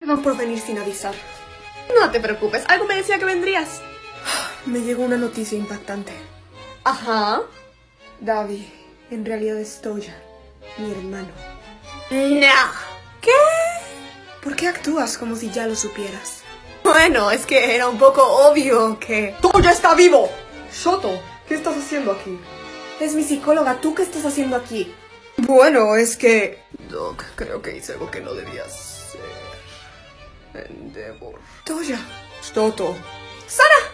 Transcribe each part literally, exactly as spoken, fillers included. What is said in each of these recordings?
No por venir sin avisar. No te preocupes, algo me decía que vendrías. Me llegó una noticia impactante. Ajá. Davi, en realidad es Toya, mi hermano. No. ¿Qué? ¿Por qué actúas como si ya lo supieras? Bueno, es que era un poco obvio que... ¡Toya está vivo! Shoto, ¿qué estás haciendo aquí? Es mi psicóloga, ¿tú qué estás haciendo aquí? Bueno, es que... Doc, creo que hice algo que no debía hacer. Endeavor. Toya. Shoto. ¡Sara!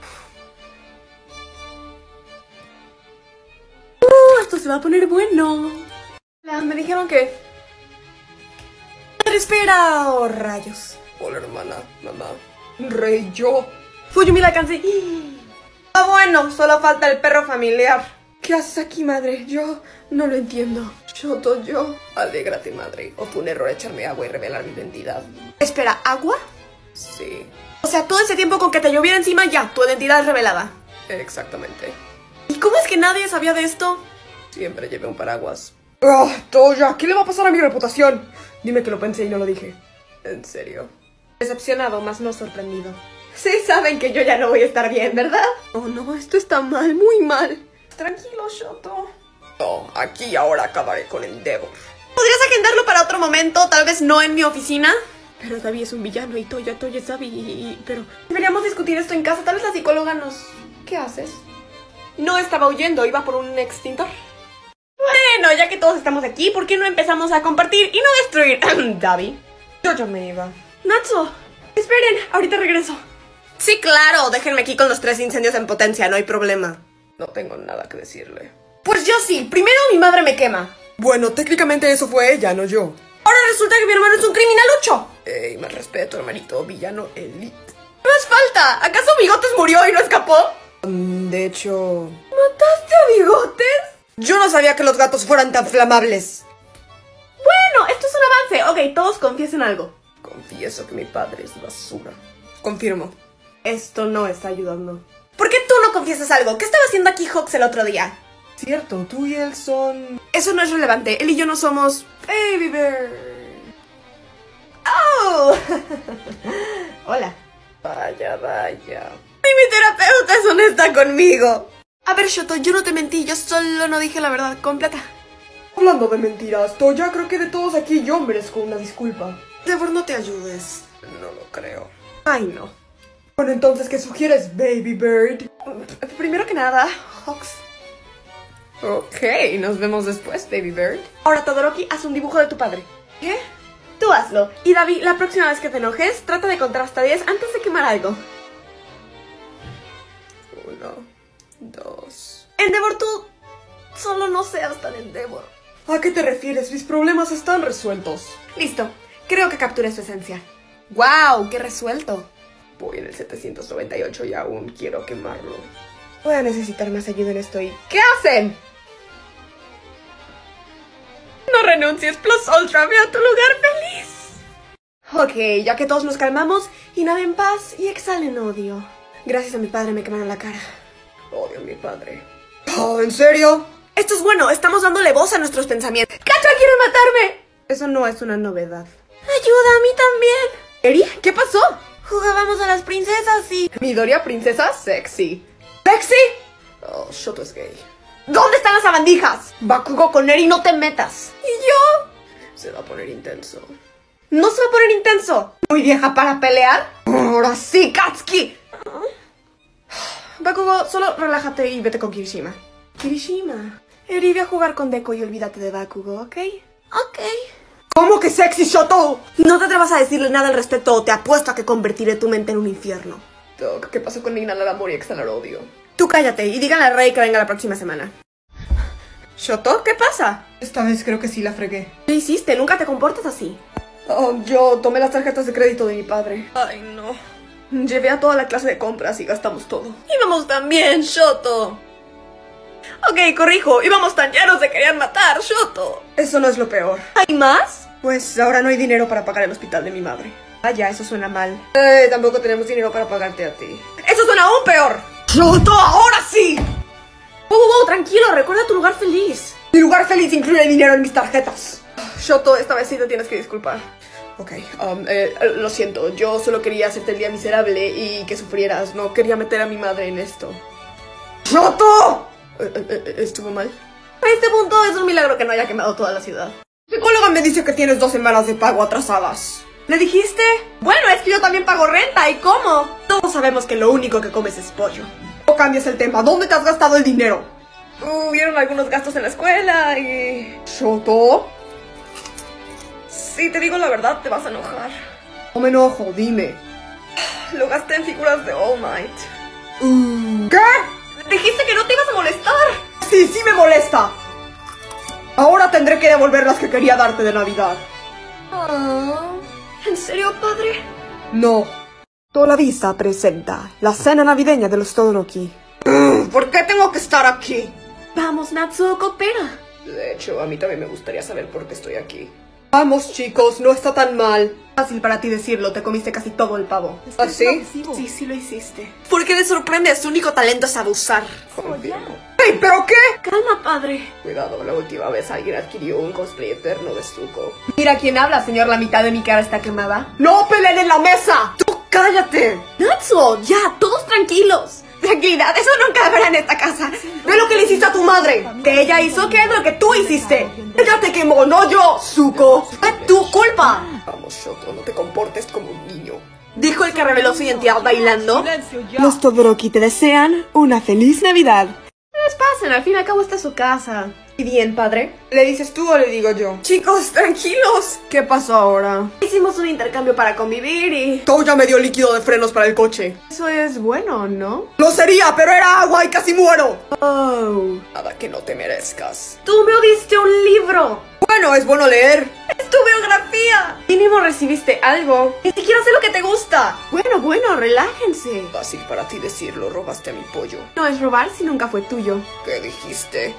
Uh, esto se va a poner bueno. Me dijeron que... Espera, oh rayos. Hola hermana, mamá. Rey, yo. Fuyumi la alcancé. Ah, bueno, solo falta el perro familiar. ¿Qué haces aquí, madre? Yo no lo entiendo. Shoto, yo. Alégrate, madre. O fue un error echarme agua y revelar mi identidad. Espera, ¿agua? Sí. O sea, todo ese tiempo con que te lloviera encima ya, tu identidad es revelada. Exactamente. ¿Y cómo es que nadie sabía de esto? Siempre llevé un paraguas. ¡Oh, Toya! ¿Qué le va a pasar a mi reputación? Dime que lo pensé y no lo dije. ¿En serio? Decepcionado, más no sorprendido. Sí saben que yo ya no voy a estar bien, ¿verdad? Oh no, esto está mal, muy mal. Tranquilo, Shoto. No, aquí y ahora acabaré con Endeavor. ¿Podrías agendarlo para otro momento? Tal vez no en mi oficina. Pero Davi es un villano y Toya, Toya es Davi y... Pero... Deberíamos discutir esto en casa. Tal vez la psicóloga nos... ¿Qué haces? No estaba huyendo, iba por un extintor. Bueno, ya que todos estamos aquí, ¿por qué no empezamos a compartir y no destruir? Davi. Yo ya me iba. Natsu, esperen, ahorita regreso. Sí, claro, déjenme aquí con los tres incendios en potencia, no hay problema. No tengo nada que decirle. Pues yo sí, primero mi madre me quema. Bueno, técnicamente eso fue ella, no yo. Ahora resulta que mi hermano es un criminalucho. Ey, más respeto, hermanito, villano elite. No es falta, ¿acaso Bigotes murió y no escapó? Um, de hecho... ¿Mataste a Bigotes? Yo no sabía que los gatos fueran tan flamables. Bueno, esto es un avance. Ok, todos confiesen algo. Confieso que mi padre es basura. Confirmo. Esto no está ayudando. ¿Por qué tú no confiesas algo? ¿Qué estaba haciendo aquí Hawks el otro día? Cierto, tú y él son... Eso no es relevante. Él y yo no somos... Baby Bird. ¡Oh! Hola. Vaya, vaya. Y mi terapeuta es honesta conmigo. A ver, Shoto, yo no te mentí. Yo solo no dije la verdad completa. Hablando de mentiras, Toya, creo que de todos aquí yo merezco una disculpa. Devor, no te ayudes. No lo creo. Ay, no. Bueno, entonces, ¿qué sugieres, Baby Bird? Primero que nada, Hawks. Ok, nos vemos después, Baby Bird. Ahora, Todoroki, haz un dibujo de tu padre. ¿Qué? Tú hazlo. Y Davi, la próxima vez que te enojes, trata de contar hasta diez antes de quemar algo. Uno, dos... Endeavor, tú solo no seas tan Endeavor. ¿A qué te refieres? Mis problemas están resueltos. Listo. Creo que capturé su esencia. ¡Wow! ¡Qué resuelto! Voy en el setecientos noventa y ocho y aún quiero quemarlo. Voy a necesitar más ayuda en esto y... ¿Qué hacen? No renuncies, Plus Ultra, ve a tu lugar feliz. Ok, ya que todos nos calmamos, inhalen paz y exhalen odio. Gracias a mi padre me quemaron la cara. Odio a mi padre. Oh, ¿en serio? Esto es bueno, estamos dándole voz a nuestros pensamientos. ¡Cacha, quiere matarme! Eso no es una novedad. ¡Ayuda, a mí también! ¿Eri? ¿Qué pasó? Jugábamos a las princesas y... ¿Midoriya princesa? Sexy. ¿Sexy? Oh, Shoto es gay. ¿Dónde están las sabandijas? Bakugo, con Eri no te metas. ¿Y yo? Se va a poner intenso. ¿No se va a poner intenso? ¿Muy vieja para pelear? Ahora sí, Katsuki. Bakugo, solo relájate y vete con Kirishima. Kirishima. Eri, ve a jugar con Deku y olvídate de Bakugo, ¿ok? Ok. ¿Cómo que sexy, Shoto? No te atrevas a decirle nada al respecto o te apuesto a que convertiré tu mente en un infierno. Doc, ¿qué pasó con inhalar amor y exhalar odio? Tú cállate y díganle al rey que venga la próxima semana. ¿Shoto? ¿Qué pasa? Esta vez creo que sí la fregué. ¿Qué hiciste? Nunca te comportas así. Oh, yo tomé las tarjetas de crédito de mi padre. Ay, no. Llevé a toda la clase de compras y gastamos todo. Íbamos tan bien, Shoto. Ok, corrijo. Íbamos tan llenos de querían matar, Shoto. Eso no es lo peor. ¿Hay más? Pues ahora no hay dinero para pagar el hospital de mi madre. Vaya, eso suena mal. Eh, tampoco tenemos dinero para pagarte a ti. ¡Eso suena aún peor! ¡Shoto, ahora sí! ¡Wow, wow, wow! Tranquilo, recuerda tu lugar feliz. Mi lugar feliz incluye dinero en mis tarjetas. Shoto, esta vez sí te tienes que disculpar. Ok, um, eh, lo siento, yo solo quería hacerte el día miserable y que sufrieras, no quería meter a mi madre en esto. ¡Shoto! Eh, eh, eh, ¿Estuvo mal? A este punto es un milagro que no haya quemado toda la ciudad. La psicóloga me dice que tienes dos semanas de pago atrasadas. ¿Le dijiste? Bueno, es que yo también pago renta, ¿y cómo? Todos sabemos que lo único que comes es pollo. No cambies el tema, ¿dónde te has gastado el dinero? Hubieron algunos gastos en la escuela y... ¿Shoto? Si te digo la verdad, te vas a enojar. No me enojo, dime. Lo gasté en figuras de All Might. Uh, ¿Qué? Dijiste que no te ibas a molestar. Sí, sí me molesta. Ahora tendré que devolver las que quería darte de Navidad. Oh, ¿en serio, padre? No. Tolavisa presenta la cena navideña de los Todoroki. ¿Por qué tengo que estar aquí? Vamos, Natsuo, coopera. De hecho, a mí también me gustaría saber por qué estoy aquí. Vamos, chicos, no está tan mal. Fácil para ti decirlo, te comiste casi todo el pavo. ¿Ah, sí? Sí, sí lo hiciste. ¿Por qué le sorprende? Su único talento es abusar. Confirmo. ¡Ey, pero qué! Calma, padre. Cuidado, la última vez alguien adquirió un cosplay eterno de Zuko. Mira quién habla, señor, la mitad de mi cara está quemada. ¡No peleen en la mesa! ¡Tú cállate! Natsuo, ya, todos tranquilos. Tranquilidad, eso nunca habrá en esta casa. Ve lo que le hiciste a tu madre. ¿Que ella hizo? ¿Qué es lo que tú hiciste? Ella te quemó, no yo, Zuko. ¡Es tu culpa! Vamos, Shoto, no te comportes como un niño. Dijo el que reveló su identidad bailando. Los Todoroki te desean una feliz Navidad. Les pasen, al fin y al cabo esta es su casa. ¿Y bien, padre? ¿Le dices tú o le digo yo? Chicos, tranquilos. ¿Qué pasó ahora? Hicimos un intercambio para convivir y... Touya me dio líquido de frenos para el coche. Eso es bueno, ¿no? Lo sería, pero era agua y casi muero. Oh. Nada que no te merezcas. Tú me diste un libro. Bueno, es bueno leer. ¡Es tu biografía! Mínimo recibiste algo. Ni siquiera sé lo que te gusta. Bueno, bueno, relájense. Fácil para ti decirlo, robaste a mi pollo. No es robar si nunca fue tuyo. ¿Qué dijiste?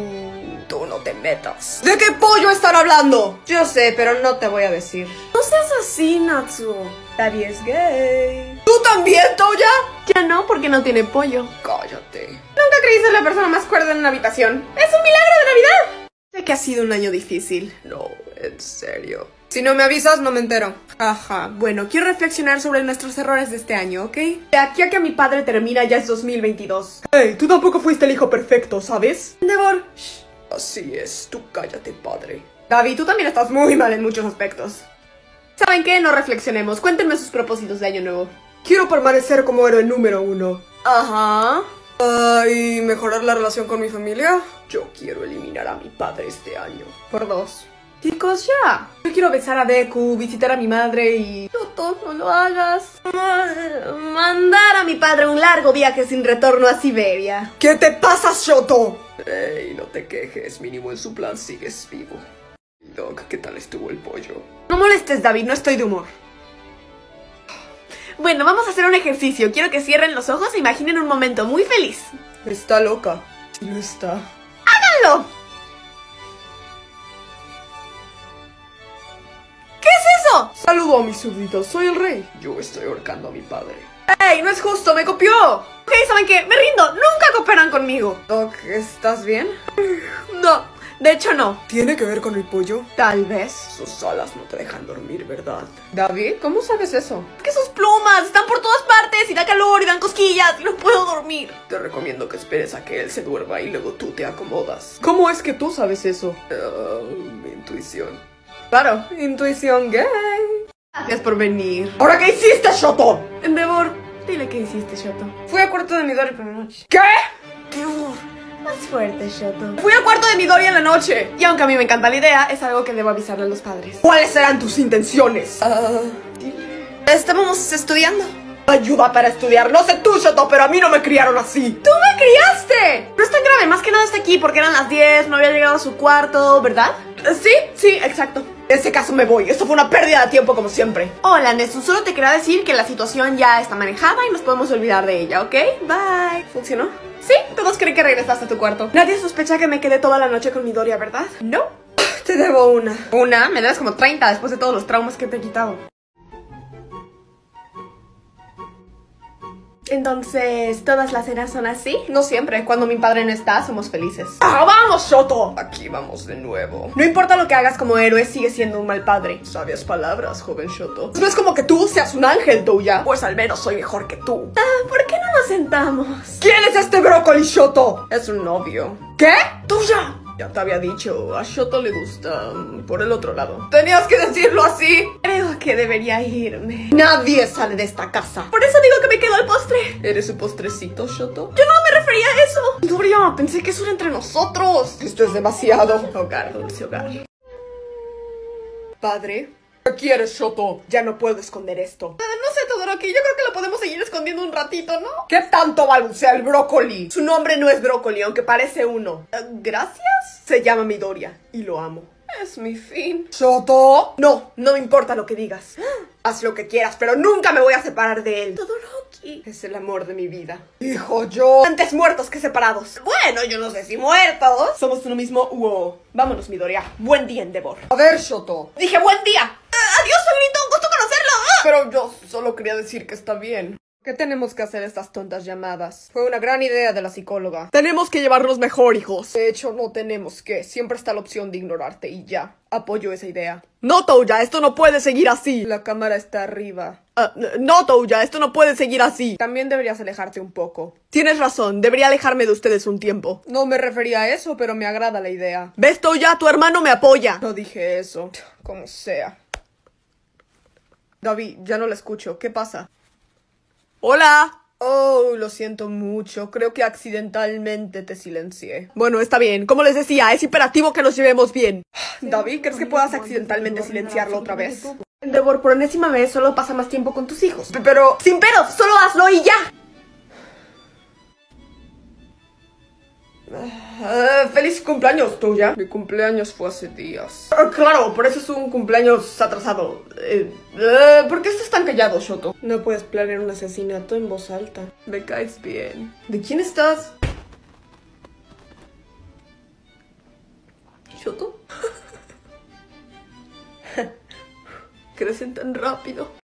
Uh, tú no te metas. ¿De qué pollo están hablando? Yo sé, pero no te voy a decir. No seas así, Natsuo. Daddy es gay. ¿Tú también, Touya? Ya no, porque no tiene pollo. Cállate. Nunca creí ser la persona más cuerda en una habitación. ¡Es un milagro de Navidad! Sé que ha sido un año difícil. No, en serio. Si no me avisas, no me entero. Ajá, bueno, quiero reflexionar sobre nuestros errores de este año, ¿ok? De aquí a que mi padre termina ya es dos mil veintidós. Hey, tú tampoco fuiste el hijo perfecto, ¿sabes? Endeavor. Shh. Así es, tú cállate, padre. David, tú también estás muy mal en muchos aspectos. ¿Saben qué? No reflexionemos. Cuéntenme sus propósitos de año nuevo. Quiero permanecer como héroe número uno. Ajá. Uh, ¿Y mejorar la relación con mi familia? Yo quiero eliminar a mi padre este año. Por dos. Chicos, ya. Yo quiero besar a Deku, visitar a mi madre y... Shoto, no lo hagas. Mandar a mi padre un largo viaje sin retorno a Siberia. ¿Qué te pasa, Shoto? Ey, no te quejes, mínimo en su plan sigues vivo. Doc, ¿qué tal estuvo el pollo? No molestes, David, no estoy de humor. Bueno, vamos a hacer un ejercicio. Quiero que cierren los ojos e imaginen un momento muy feliz. Está loca. Sí lo está. ¡Háganlo! ¿Qué es eso? Saludo a mis súbditos, soy el rey. Yo estoy ahorcando a mi padre. ¡Ey, no es justo! ¡Me copió! Ok, ¿saben qué? Me rindo. Nunca cooperan conmigo. Doc, ¿estás bien? No, de hecho no. ¿Tiene que ver con el pollo? Tal vez. Sus alas no te dejan dormir, ¿verdad? David, ¿cómo sabes eso? Es que sus plumas están por todas partes y da calor y dan cosquillas y no puedo dormir. Te recomiendo que esperes a que él se duerma y luego tú te acomodas. ¿Cómo es que tú sabes eso? Uh, mi intuición. Claro, intuición gay. Gracias por venir. ¿Ahora qué hiciste, Shoto? Endeavor, dile qué hiciste, Shoto. Fui al cuarto de Midori por la noche. ¿Qué? Más fuerte, Shoto. Fui al cuarto de Midori en la noche. Y aunque a mí me encanta la idea, es algo que debo avisarle a los padres. ¿Cuáles eran tus intenciones? Uh, Estábamos estudiando. Ayuda para estudiar. No sé tú, Shoto, pero a mí no me criaron así. ¡Tú me criaste! No es tan grave, más que nada está aquí porque eran las diez, no había llegado a su cuarto, ¿verdad? Sí, sí, exacto. En ese caso me voy. Esto fue una pérdida de tiempo como siempre. Hola, Nesu. Solo te quería decir que la situación ya está manejada y nos podemos olvidar de ella, ¿ok? Bye. ¿Funcionó? Sí, todos creen que regresaste a tu cuarto. Nadie sospecha que me quedé toda la noche con Midoriya, ¿verdad? No. Te debo una. ¿Una? Me debes como treinta después de todos los traumas que te he quitado. Entonces, ¿todas las cenas son así? No siempre. Cuando mi padre no está, somos felices. ¡Ah, vamos, Shoto! Aquí vamos de nuevo. No importa lo que hagas como héroe, sigue siendo un mal padre. Sabias palabras, joven Shoto. No es como que tú seas un ángel, Touya. Pues al menos soy mejor que tú. Ah, ¿por qué no nos sentamos? ¿Quién es este brócoli, Shoto? Es un novio. ¿Qué? ¡Touya! Ya te había dicho, a Shoto le gusta um, por el otro lado. Tenías que decirlo así. Creo que debería irme. Nadie sale de esta casa. Por eso digo que me quedo al postre. ¿Eres su postrecito, Shoto? Yo no me refería a eso. Doria, pensé que eso era entre nosotros. Esto es demasiado. Hogar, dulce hogar. Padre, ¿qué quieres, Shoto? Ya no puedo esconder esto. No sé, Todoroki, yo creo que lo podemos seguir escondiendo un ratito, ¿no? ¿Qué tanto balbucea el brócoli? Su nombre no es brócoli, aunque parece uno. Uh, ¿Gracias? Se llama Midoriya y lo amo. Es mi fin. ¿Shoto? No, no me importa lo que digas. Haz lo que quieras, pero nunca me voy a separar de él. Todoroki es el amor de mi vida. Hijo, yo... Antes muertos que separados. Bueno, yo no sé si muertos. Somos uno mismo. Wow. Vámonos, Midoriya. Buen día, Endeavor. A ver, Shoto. Dije buen día. Uh, adiós, suegrito. Un gusto conocerlo. Uh. Pero yo solo quería decir que está bien. ¿Qué tenemos que hacer estas tontas llamadas? Fue una gran idea de la psicóloga. Tenemos que llevarnos mejor, hijos. De hecho, no tenemos que. Siempre está la opción de ignorarte y ya. Apoyo esa idea. No, Touya, esto no puede seguir así. La cámara está arriba. Uh, no, Touya, esto no puede seguir así. También deberías alejarte un poco. Tienes razón, debería alejarme de ustedes un tiempo. No me refería a eso, pero me agrada la idea. ¿Ves, Touya? Tu hermano me apoya. No dije eso. Como sea. David, ya no la escucho. ¿Qué pasa? Hola. Oh, lo siento mucho. Creo que accidentalmente te silencié. Bueno, está bien. Como les decía, es imperativo que nos llevemos bien. David, ¿crees que puedas accidentalmente silenciarlo otra vez? Endeavor, por enésima vez, solo pasa más tiempo con tus hijos. Pero... ¡Sin peros! ¡Solo hazlo y ya! Uh, ¡Feliz cumpleaños, Touya! Mi cumpleaños fue hace días. Uh, claro, por eso es un cumpleaños atrasado. Eh, uh, ¿Por qué estás tan callado, Shoto? No puedes planear un asesinato en voz alta. Me caes bien. ¿De quién estás? ¿Shoto? Crecen tan rápido.